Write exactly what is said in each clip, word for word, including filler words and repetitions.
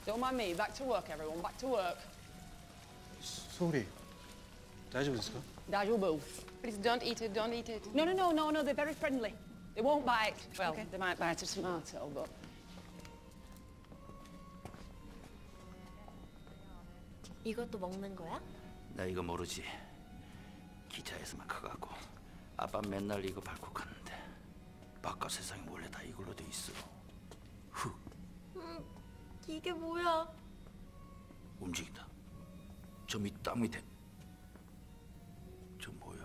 Don't mind me. Back to work, everyone. Back to work. 소울이, 다이丈夫ですか? 다이丈夫. Please don't eat it, don't eat it. No, no, no, no, no. They're very friendly. They won't bite. Well, okay. They might bite a tomato, but... 이것도 먹는 거야? 나 이거 모르지. 기차에서만 커갖고 아빠 맨날 이거 밟고 갔는데 바깥 세상이 원래 다 이걸로 돼 있어. 후. 음, 이게 뭐야? 움직인다. 저 밑 땅 밑에. 저 뭐야?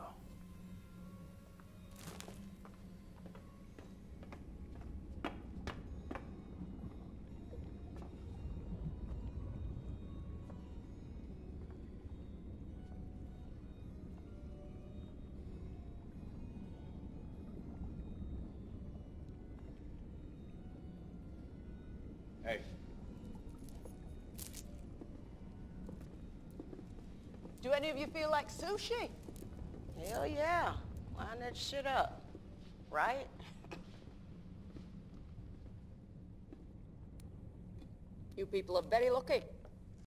Hey. Do any of you feel like sushi? Hell yeah. Line that shit up. Right? You people are very lucky.